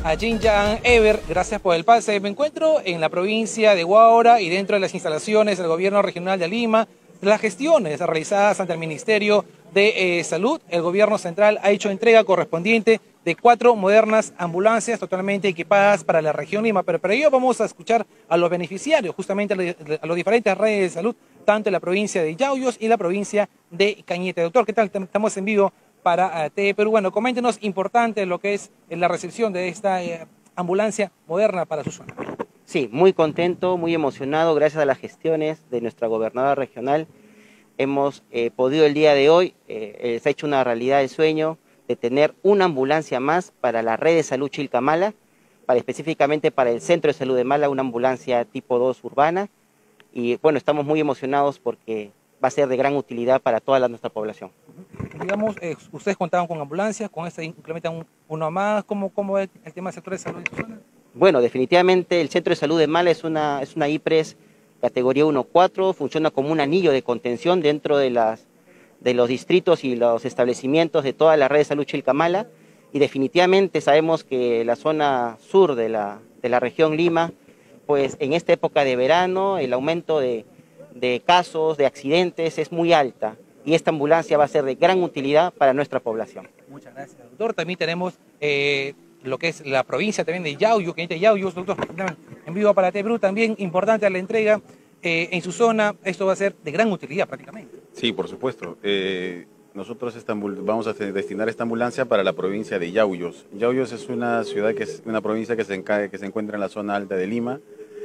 a Jinjan Ever, gracias por el pase. Me encuentro en la provincia de Huaura y dentro de las instalaciones del Gobierno Regional de Lima. Las gestiones realizadas ante el Ministerio de Salud, el Gobierno Central ha hecho entrega correspondiente de 4 modernas ambulancias totalmente equipadas para la región Lima. Pero para ello vamos a escuchar a los beneficiarios, justamente a los diferentes redes de salud, tanto en la provincia de Yauyos y la provincia de Cañete. Doctor, ¿qué tal? Estamos en vivo para TV Perú. Bueno, coméntenos, importante lo que es la recepción de esta ambulancia moderna para su zona. Sí, muy contento, muy emocionado, gracias a las gestiones de nuestra gobernadora regional. Hemos podido el día de hoy, se ha hecho una realidad el sueño de tener una ambulancia más para la red de salud Chilcamala, específicamente para el centro de salud de Mala, una ambulancia tipo 2 urbana. Y bueno, estamos muy emocionados porque va a ser de gran utilidad para toda nuestra población. Digamos, ustedes contaban con ambulancias, con esta implementan uno más. ¿Cómo es el tema del sector de salud en su zona? Bueno, definitivamente el centro de salud de Mala es una IPRES categoría 1-4, funciona como un anillo de contención dentro de los distritos y los establecimientos de toda la red de salud Chilcamala, y definitivamente sabemos que la zona sur de la región Lima, pues en esta época de verano el aumento de casos, de accidentes es muy alta, y esta ambulancia va a ser de gran utilidad para nuestra población. Muchas gracias, doctor. También tenemos lo que es la provincia también de Yauyos, Cañete Yauyos, doctor, en vivo para TV Perú, también importante la entrega en su zona. Esto va a ser de gran utilidad prácticamente. Sí, por supuesto. Nosotros vamos a destinar esta ambulancia para la provincia de Yauyos. Yauyos es una ciudad, una provincia que se encuentra en la zona alta de Lima.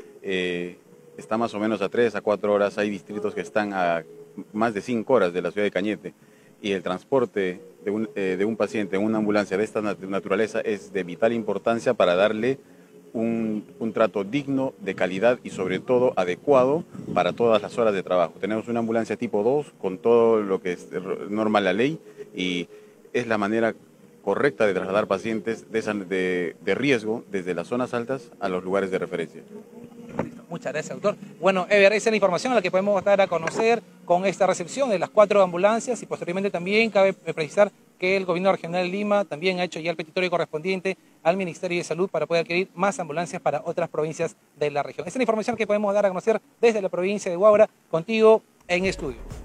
Está más o menos a 3 a 4 horas. Hay distritos que están a más de 5 horas de la ciudad de Cañete. Y el transporte de un paciente en una ambulancia de esta naturaleza es de vital importancia para darle un trato digno, de calidad y sobre todo adecuado para todas las horas de trabajo. Tenemos una ambulancia tipo 2 con todo lo que norma la ley, y es la manera correcta de trasladar pacientes de riesgo desde las zonas altas a los lugares de referencia. Muchas gracias, doctor. Bueno, Ever, esa es la información a la que podemos dar a conocer con esta recepción de las 4 ambulancias, y posteriormente también cabe precisar que el Gobierno Regional de Lima también ha hecho ya el petitorio correspondiente al Ministerio de Salud para poder adquirir más ambulancias para otras provincias de la región. Esa es la información que podemos dar a conocer desde la provincia de Huaura, contigo en estudio.